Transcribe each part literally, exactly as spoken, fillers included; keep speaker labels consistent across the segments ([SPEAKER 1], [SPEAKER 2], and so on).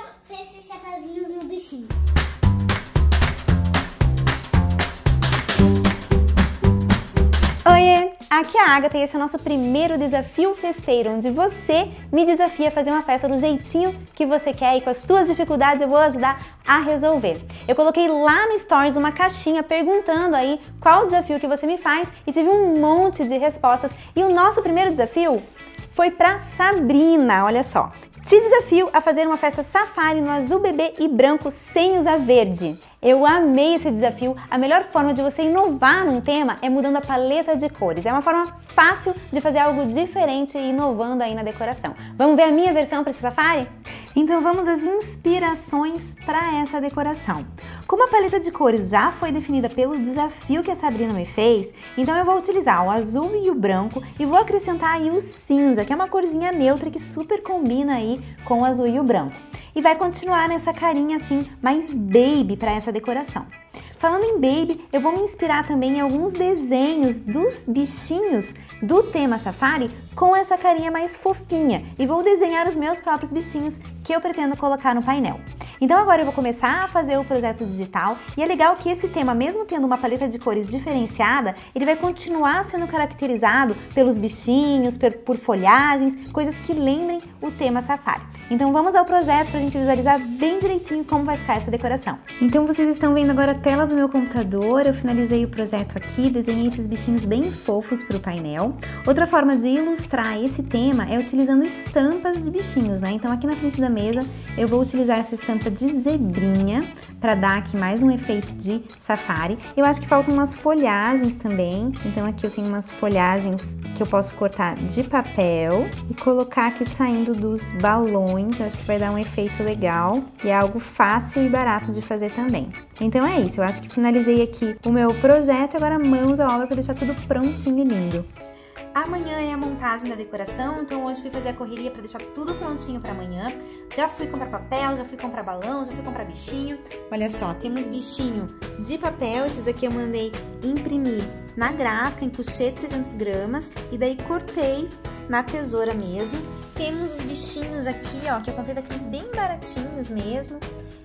[SPEAKER 1] esses chapeuzinhos no bichinho.
[SPEAKER 2] Oiê! Aqui é a Agatha e esse é o nosso primeiro desafio festeiro, onde você me desafia a fazer uma festa do jeitinho que você quer e com as suas dificuldades eu vou ajudar a resolver. Eu coloquei lá no Stories uma caixinha perguntando aí qual o desafio que você me faz e tive um monte de respostas. E o nosso primeiro desafio foi para Sabrina, olha só. Te desafio a fazer uma festa safari no azul bebê e branco sem usar verde. Eu amei esse desafio. A melhor forma de você inovar num tema é mudando a paleta de cores. É uma forma fácil de fazer algo diferente e inovando aí na decoração. Vamos ver a minha versão para esse safari? Então vamos às inspirações para essa decoração. Como a paleta de cores já foi definida pelo desafio que a Sabrina me fez, então eu vou utilizar o azul e o branco e vou acrescentar aí o cinza, que é uma corzinha neutra que super combina aí com o azul e o branco. E vai continuar nessa carinha assim mais baby para essa decoração. Falando em baby, eu vou me inspirar também em alguns desenhos dos bichinhos do tema safari com essa carinha mais fofinha e vou desenhar os meus próprios bichinhos que eu pretendo colocar no painel. Então agora eu vou começar a fazer o projeto digital e é legal que esse tema, mesmo tendo uma paleta de cores diferenciada, ele vai continuar sendo caracterizado pelos bichinhos, por folhagens, coisas que lembrem o tema safari. Então vamos ao projeto para a gente visualizar bem direitinho como vai ficar essa decoração. Então vocês estão vendo agora a tela do meu computador, eu finalizei o projeto aqui, desenhei esses bichinhos bem fofos para o painel. Outra forma de ilustrar esse tema é utilizando estampas de bichinhos, né? Então aqui na frente da mesa eu vou utilizar essa estampa de zebrinha para dar aqui mais um efeito de safari. Eu acho que faltam umas folhagens também, então aqui eu tenho umas folhagens que eu posso cortar de papel e colocar aqui saindo dos balões. Eu acho que vai dar um efeito legal e é algo fácil e barato de fazer também. Então é isso, eu acho que finalizei aqui o meu projeto, agora mãos à obra para deixar tudo prontinho e lindo. Amanhã é a montagem da decoração, então hoje fui fazer a correria para deixar tudo prontinho para amanhã. Já fui comprar papel, já fui comprar balão, já fui comprar bichinho. Olha só, temos bichinho de papel, esses aqui eu mandei imprimir na gráfica, em couchê trezentos gramas, e daí cortei na tesoura mesmo. Temos os bichinhos aqui, ó, que eu comprei daqueles bem baratinhos mesmo.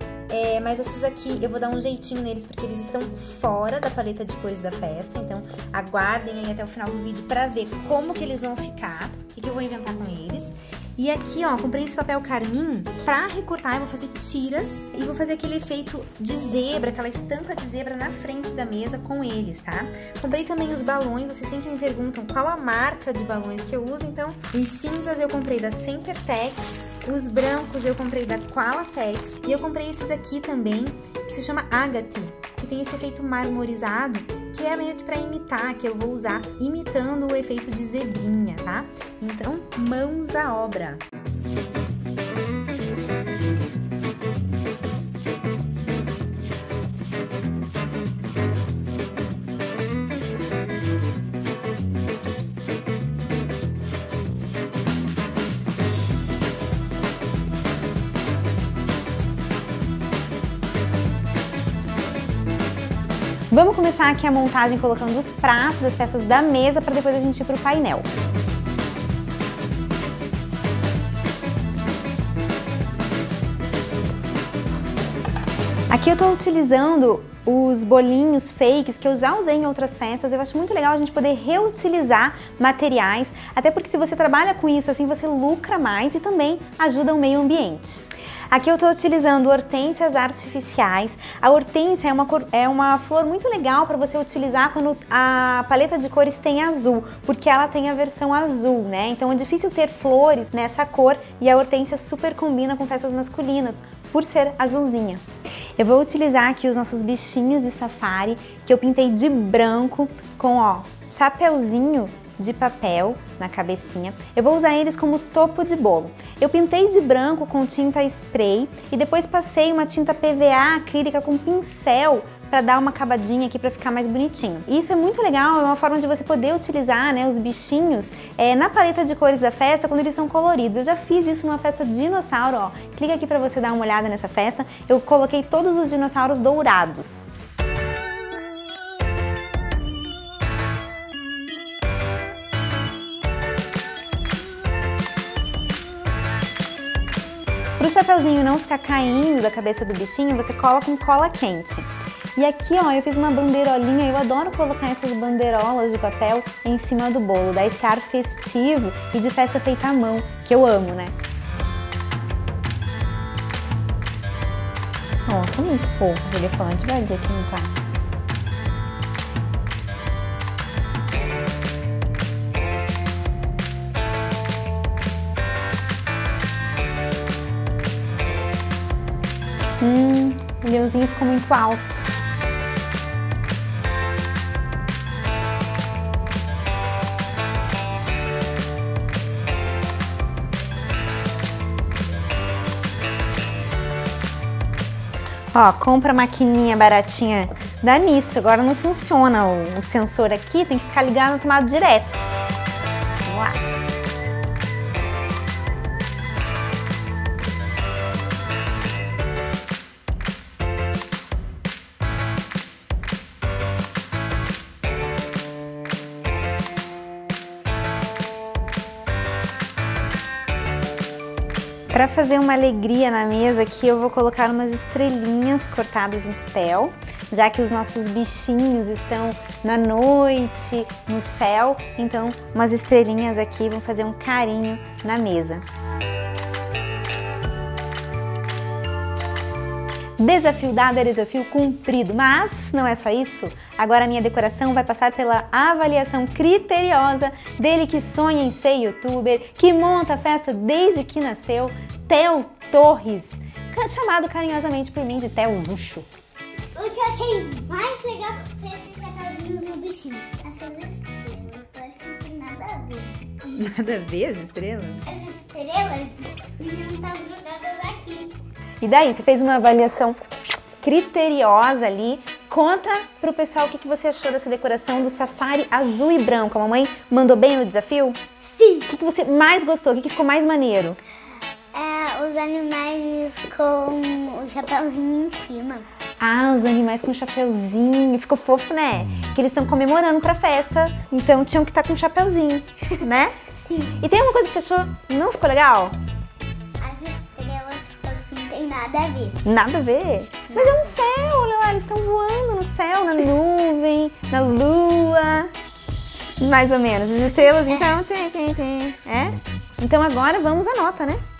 [SPEAKER 2] É, mas esses aqui eu vou dar um jeitinho neles porque eles estão fora da paleta de cores da festa, então aguardem aí até o final do vídeo pra ver como que eles vão ficar, o que eu vou inventar com eles. E aqui, ó, comprei esse papel carmim pra recortar, eu vou fazer tiras e vou fazer aquele efeito de zebra, aquela estampa de zebra na frente da mesa com eles, tá? Comprei também os balões, vocês sempre me perguntam qual a marca de balões que eu uso, então os cinzas eu comprei da Sempertex, os brancos eu comprei da Qualatex e eu comprei esse daqui também, que se chama Agate, que tem esse efeito marmorizado, que é meio que pra imitar, que eu vou usar imitando o efeito de zebrinha, tá? Então, mãos à obra! Vamos começar aqui a montagem colocando os pratos, as peças da mesa, para depois a gente ir para o painel. Aqui eu estou utilizando os bolinhos fakes que eu já usei em outras festas. Eu acho muito legal a gente poder reutilizar materiais, até porque se você trabalha com isso assim, você lucra mais e também ajuda o meio ambiente. Aqui eu estou utilizando hortênsias artificiais. A hortênsia é uma, cor, é uma flor muito legal para você utilizar quando a paleta de cores tem azul, porque ela tem a versão azul, né? Então é difícil ter flores nessa cor e a hortênsia super combina com festas masculinas, por ser azulzinha. Eu vou utilizar aqui os nossos bichinhos de safari, que eu pintei de branco com, ó, chapeuzinho de papel na cabecinha. Eu vou usar eles como topo de bolo. Eu pintei de branco com tinta spray e depois passei uma tinta P V A acrílica com pincel para dar uma acabadinha aqui para ficar mais bonitinho. E isso é muito legal, é uma forma de você poder utilizar, né, os bichinhos é, na paleta de cores da festa quando eles são coloridos. Eu já fiz isso numa festa dinossauro, ó. Clica aqui para você dar uma olhada nessa festa. Eu coloquei todos os dinossauros dourados. Para o chapeuzinho não ficar caindo da cabeça do bichinho, você cola com cola quente. E aqui, ó, eu fiz uma bandeirolinha, eu adoro colocar essas bandeirolas de papel em cima do bolo, dá esse ar festivo e de festa feita à mão, que eu amo, né? Ó, tá muito fofo o elefante, vai dizer que não tá. Hum, o leãozinho ficou muito alto. Ó, compra a maquininha baratinha da Nisso, agora não funciona o, o sensor aqui, tem que ficar ligado na tomada direto. Vamos lá. Para fazer uma alegria na mesa aqui, eu vou colocar umas estrelinhas cortadas em papel, já que os nossos bichinhos estão na noite, no céu, então umas estrelinhas aqui vão fazer um carinho na mesa. Desafio dado é desafio cumprido, mas não é só isso. Agora a minha decoração vai passar pela avaliação criteriosa dele que sonha em ser youtuber, que monta a festa desde que nasceu, Theo Torres, chamado carinhosamente por mim de Theo Zucho.
[SPEAKER 1] O que eu achei mais legal foi esses chapéuzinhos no bichinho. Essas estrelas, eu acho que não tem nada a ver.
[SPEAKER 2] Nada a ver as estrelas?
[SPEAKER 1] Essas estrelas deviam estar grudadas aqui.
[SPEAKER 2] E daí, você fez uma avaliação criteriosa ali. Conta pro pessoal o que você achou dessa decoração do safari azul e branco. A mamãe mandou bem no desafio?
[SPEAKER 1] Sim.
[SPEAKER 2] O que você mais gostou? O que ficou mais maneiro?
[SPEAKER 1] É, os animais com o chapéuzinho em cima.
[SPEAKER 2] Ah, os animais com chapeuzinho. Ficou fofo, né? Que eles estão comemorando pra festa, então tinham que estar com chapeuzinho, né?
[SPEAKER 1] Sim.
[SPEAKER 2] E tem uma coisa que você achou não ficou legal?
[SPEAKER 1] Nada a ver.
[SPEAKER 2] Nada a ver? Mas é um céu, olha, eles estão voando no céu, na nuvem, na lua. Mais ou menos. As estrelas, então, tem, tem, tem. É? Então agora vamos à nota, né?